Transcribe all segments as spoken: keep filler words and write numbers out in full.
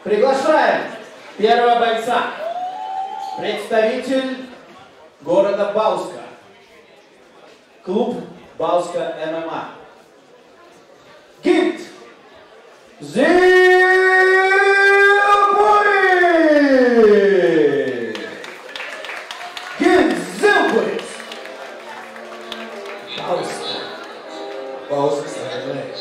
Приглашаем первого бойца, представитель города Бауска, клуб Бауска ММА. Гинт Зилбурис! Гинт Зилбурис! Бауска. Бауска сохраняешь.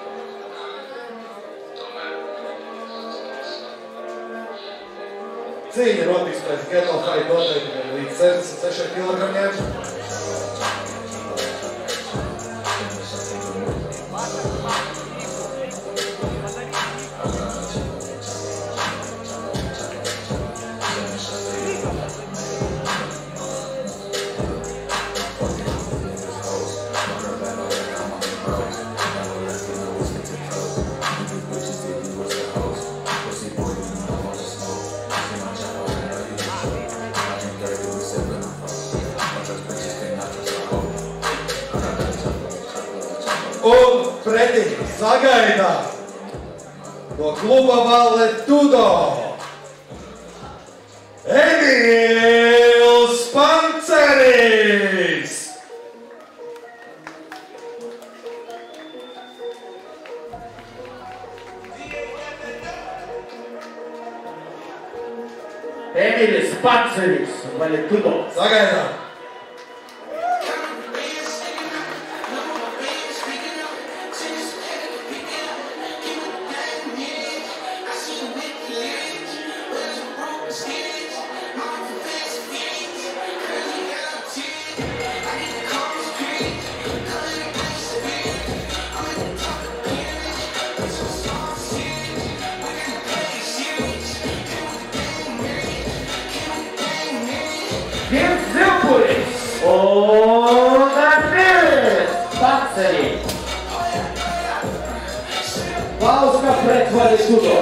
Cīņa pēc Ghetto Fight noteikti līdz sešdesmit sešiem kilogramiem. Un pretī sagaidām no kluba Valetudo Emīls Panceris! Emīls Panceris, Valetudo. Sagaidām! Гинт Зилбурис! Un Emīls Panceris! Bauska pret Valetudo!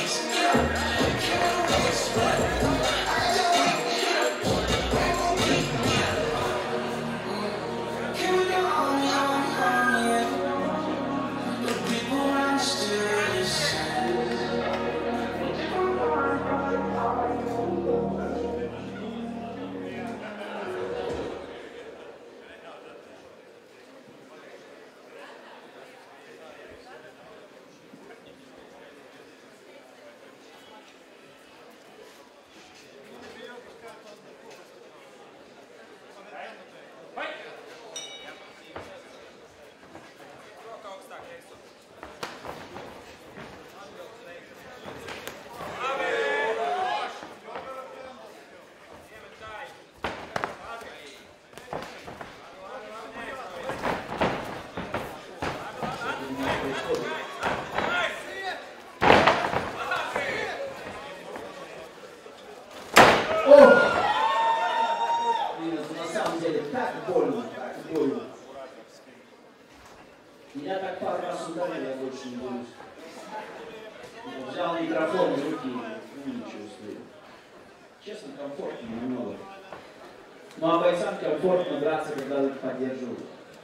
Меня так пару раз ударили, я больше не боюсь. Взял микрофон из руки и не чувствую. Честно, комфортно немного. Ну а бойцам комфортно драться, когда их поддерживают.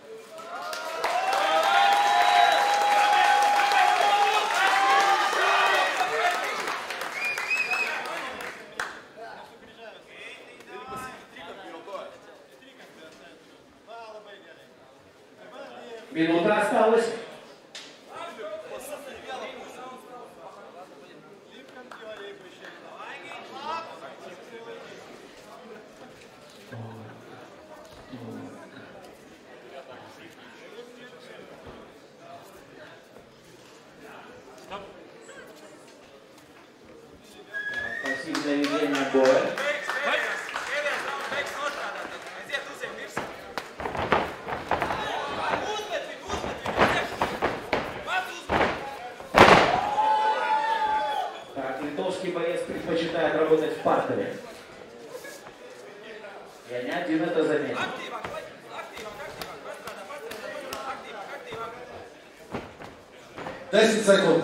Минута осталась. Пассивное ведение боя. Литовский боец предпочитает работать в партере. Я не один это заметил. десять секунд.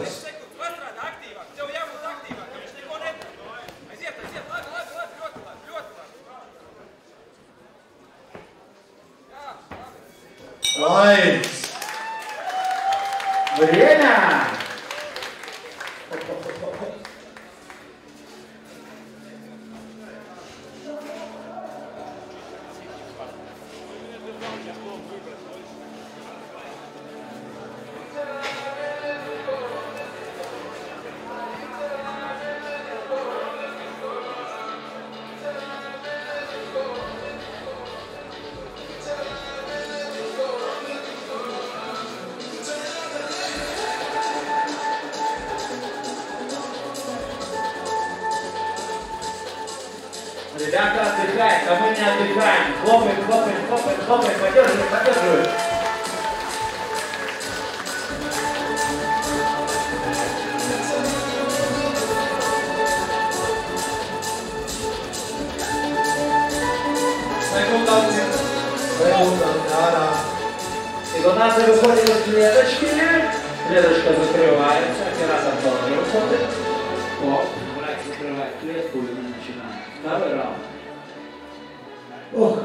Лайк. Время. Ребята отдыхают, а мы не отдыхаем. Хлопаем, хлопаем, хлопаем, хлопаем, поддерживаем, поддерживаем. И до нас выходят клеточки. Клеточка закрывается, оператор тоже выходит. О, врач закрывает клетку и мы начинаем. Второй раунд. Ох.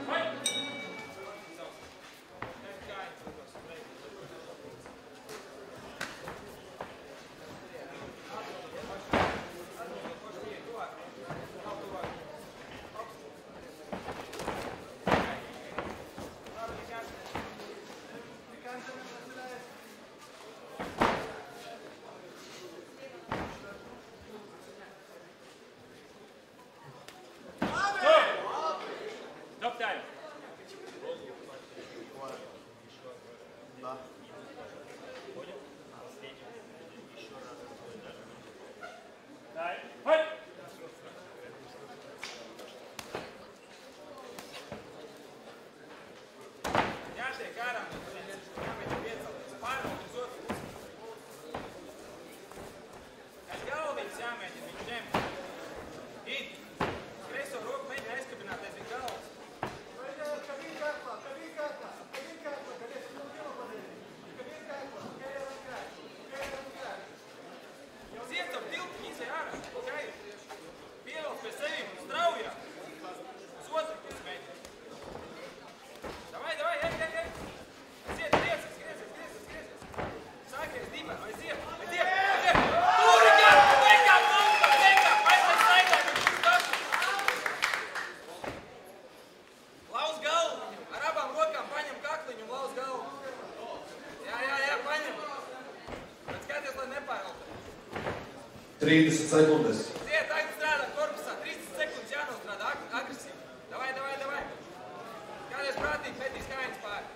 trīsdesmit sekundes. Ziet, tagad strādā korpusā, trīsdesmit sekundes jānostrādā agresīvi. Davai, davai, davai. Kādreiz prātīgi metīs kājas pāri.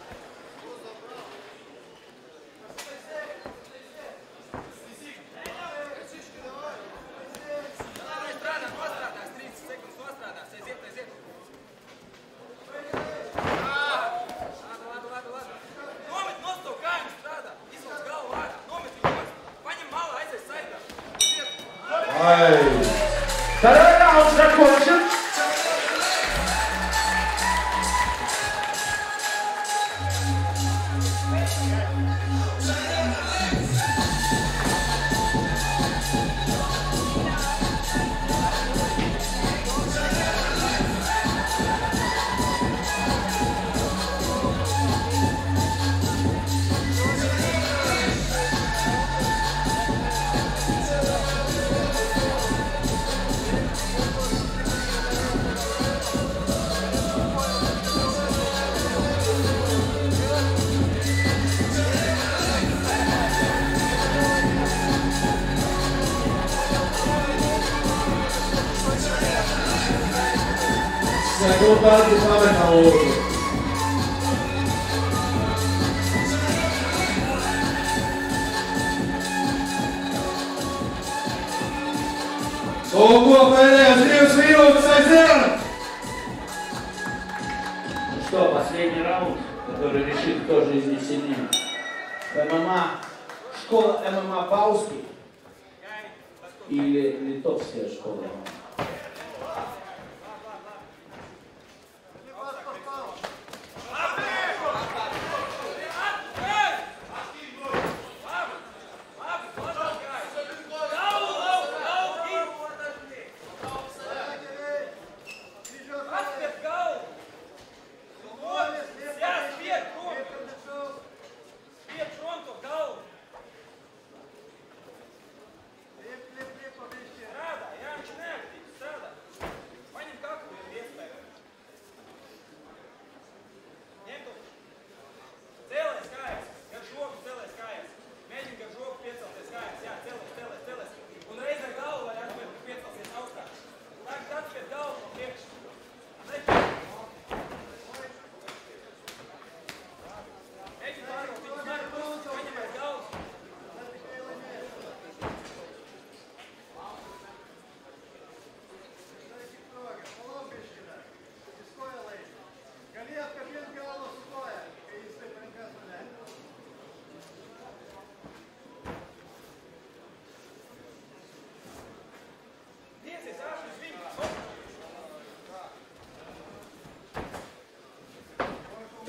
Davai strādā, nostrādās, trīsdesmit sekundes nostrādās, aiziet, aiziet. Labi, labi, labi, labi. Nomet nost to kājumu strādā, izvalc galvu ārā, nomet viņu nost. Paņem malā, aizies saidā. Второй раунд закончен. Segunda de Fábio Raouro. Ого, пойдем, Сириус, Сириус, Сайзер! Ну что, последний раунд, который решит, кто же из них сильнее. ММА, школа ММА Бауски или литовская школа ММА? Strādā, jāņš neaktīvi.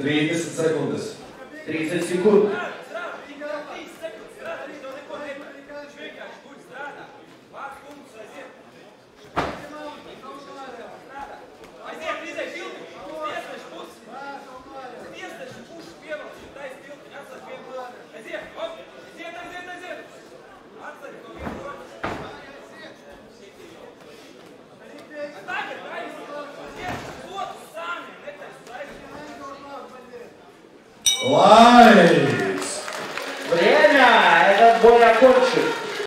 trīsdesmit sekundes. тридцать секунд. Лайс! Время! Этот бой окончен.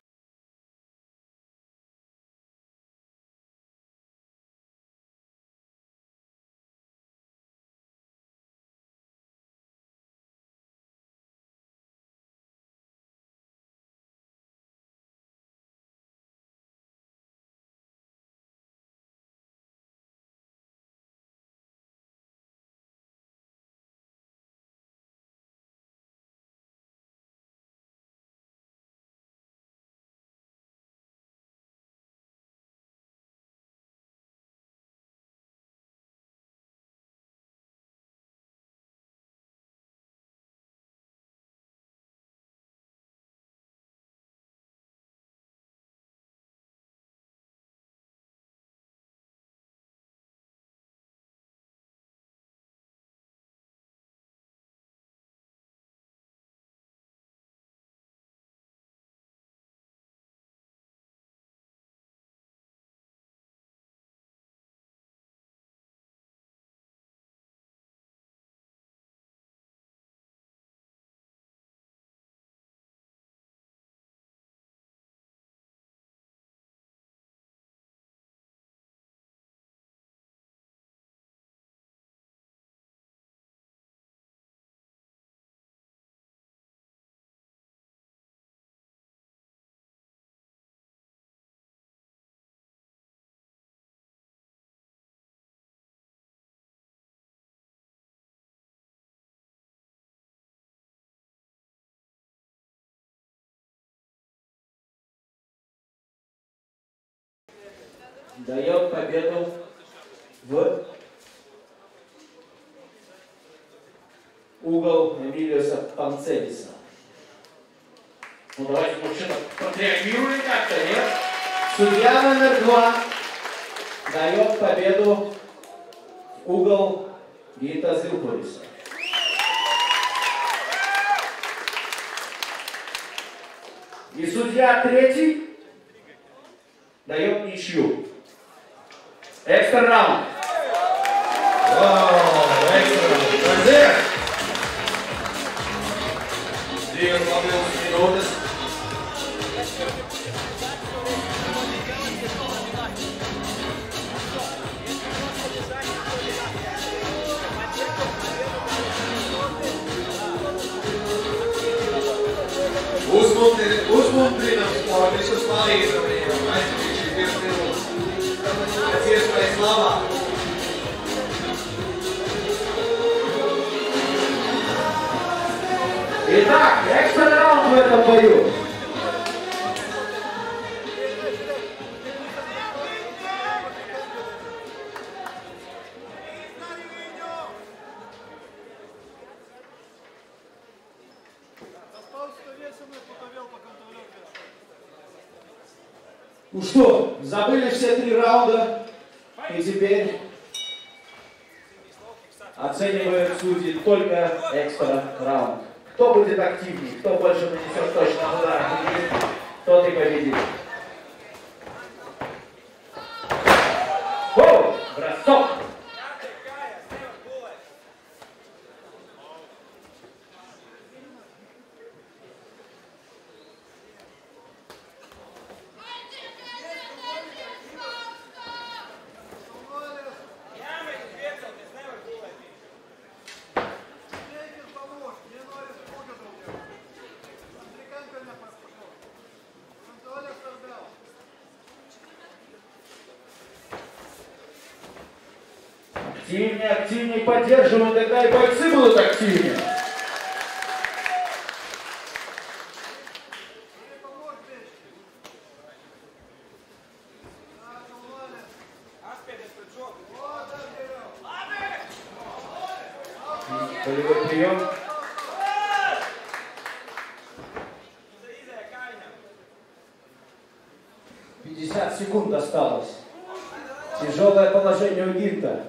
Дает победу в угол Эмилиуса Панцелиса. Ну давайте, мужчина, отреагируем как-то, нет? Судья номер два дает победу в угол Гита Зилпулиса. И судья третий дает ничью. Экстра раунд. Вау, экстра раунд. Друзья! Две минуты. Uzmundrinam visus palīdzamiem, aizpīkšķi divas minūtes. Pēc iespējas labāk. Итак, экстра раунд в этом бою. Ну что, забыли все три раунда, и теперь оценивают судьи только экстра раунд. Кто будет активнее, кто больше нанесет точно удар, тот и победит. О, бросок! Активнее, активнее поддерживаем, тогда и бойцы будут активнее. Ладно! Болевой прием. пятьдесят секунд осталось. Тяжелое положение у Гинта.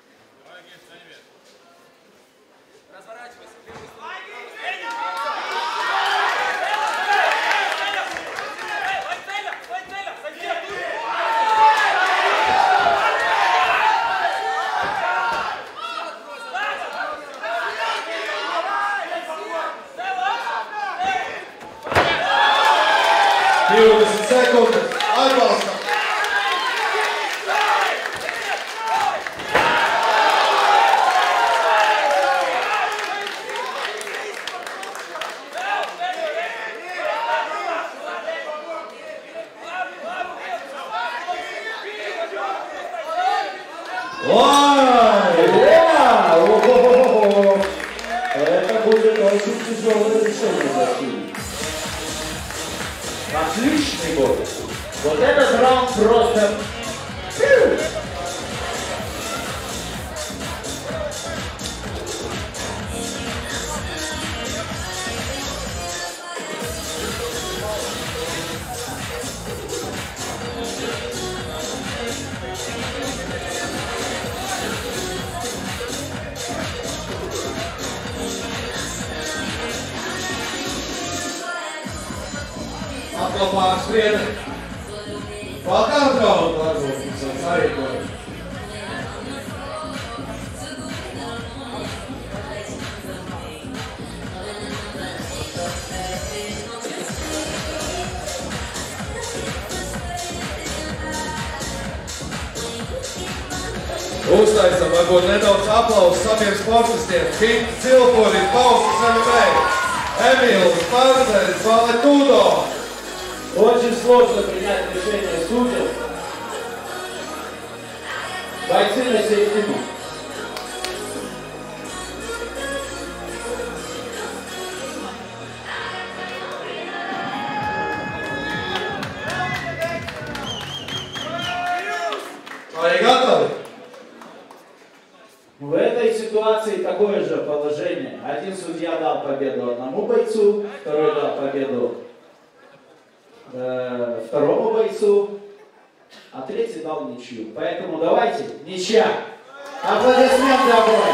divdesmit sekundes. Atbalstam. Это будет очень тяжелое решение Василий. Отличный бой. Вот этот раунд просто... Atkal pārsprieda. Vēl kādu draudu varbūt, kas arī to. Uztaisam varbūt nedaudz aplausus saviem sportistiem. Kinti Cilpuri, Pausas M M A, Emīls Pārderis, Valetudo. Очень сложно принять решение судьям. Бойцы на середину. Они готовы? В этой ситуации такое же положение. Один судья дал победу одному бойцу, второй дал победу э, второму бойцу, а третий дал ничью. Поэтому давайте, ничья. Аплодисменты обоим.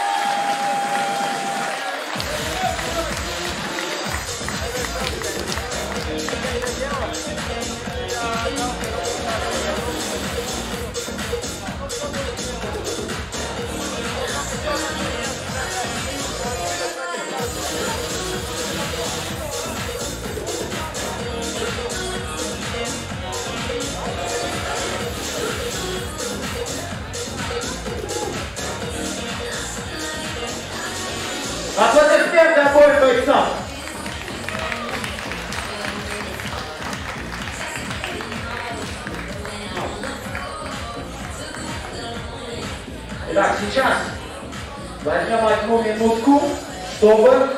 Аплодисменты обоим бойцам. Итак, сейчас возьмем одну минутку, чтобы...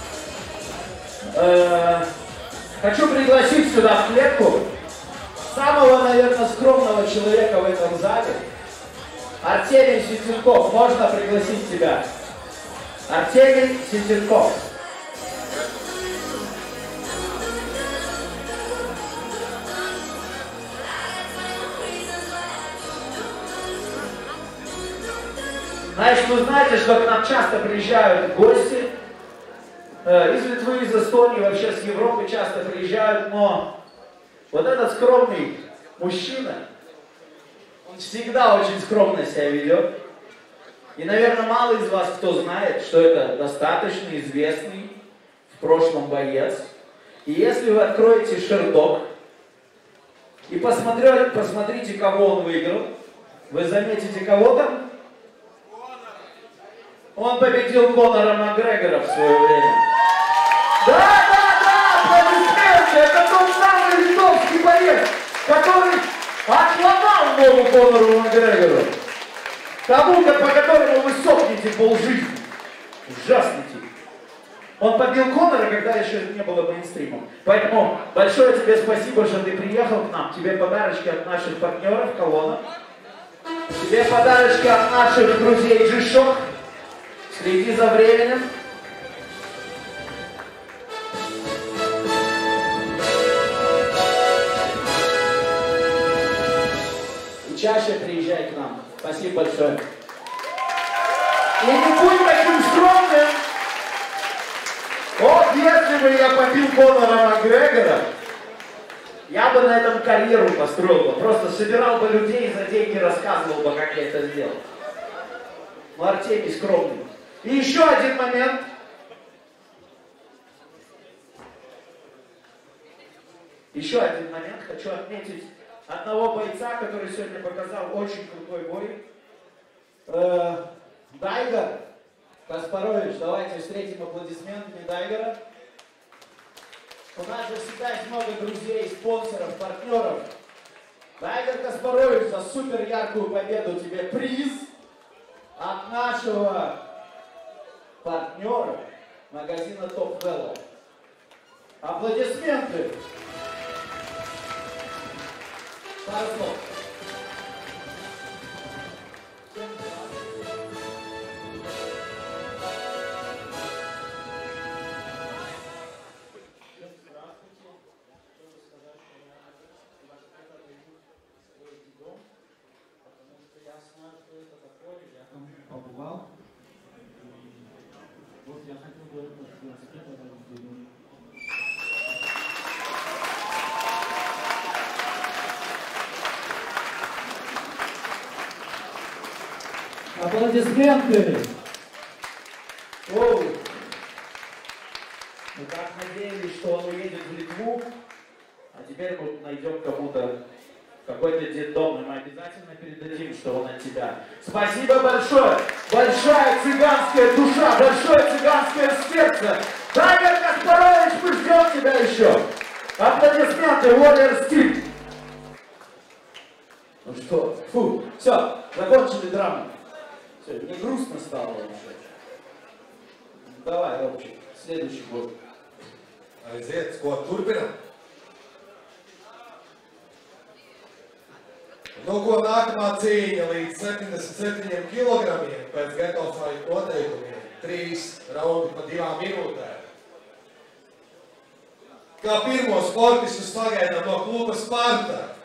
Э, хочу пригласить сюда в клетку самого, наверное, скромного человека в этом зале. Артемий Сетенков. Можно пригласить тебя? Артемий Сетенков. Значит, вы знаете, что к нам часто приезжают гости э, из Литвы, из Эстонии, вообще с Европы часто приезжают, но вот этот скромный мужчина, он всегда очень скромно себя ведет. И, наверное, мало из вас кто знает, что это достаточно известный в прошлом боец. И если вы откроете Шердок и посмотрите, посмотрите, кого он выиграл, вы заметите, кого там? Он победил Конора Макгрегора в свое время. Да, да, да, аплодисменты! Это тот самый литовский боец, который отломал ногу Конору Макгрегору. Тому-то, по которому вы сохнете полжизни. Ужасный тип. Он побил Конора, когда еще не было мейнстримом. Поэтому большое тебе спасибо, что ты приехал к нам. Тебе подарочки от наших партнеров, Колонна. Тебе подарочки от наших друзей G-Shock. Следи за временем. И чаще приезжай к нам. Спасибо большое. И не будь таким скромным. Вот если бы я побил Конора Макгрегора, я бы на этом карьеру построил бы. Просто собирал бы людей, за деньги рассказывал бы, как я это сделал. Но Артемий скромный. И еще один момент. Еще один момент. Хочу отметить одного бойца, который сегодня показал очень крутой бой. Э, Дайгер Каспарович. Давайте встретим аплодисментами Дайгера. У нас же всегда есть много друзей, спонсоров, партнеров. Дайгер Каспарович, за супер яркую победу тебе приз от нашего партнера магазина Top Value. Аплодисменты. Пару слов. Побывал. Вот я хотел бы этот велосипед Аплодисменты! Оу. Мы так надеялись, что он уедет в Литву, а теперь мы найдем кому-то какой-то детдом, и мы обязательно передадим, что он от тебя. Спасибо большое! Большая цыганская душа, большое цыганское сердце! Дайгер Каспарович, мы ждем тебя еще! Аплодисменты, Warrior Steel! Ну что, фу, все, закончили драму. Все, мне грустно стало уже. Давай, Робчик, следующий год. Aiziet, ko turpinam? Nu, ko nākamā cīņa līdz septiņdesmit septiņiem kilogramiem pēc Geto Fight noteikumiem. Trīs raundi pa divām minūtēm. Kā pirmo sportistu sagaidām no kluba Sparta.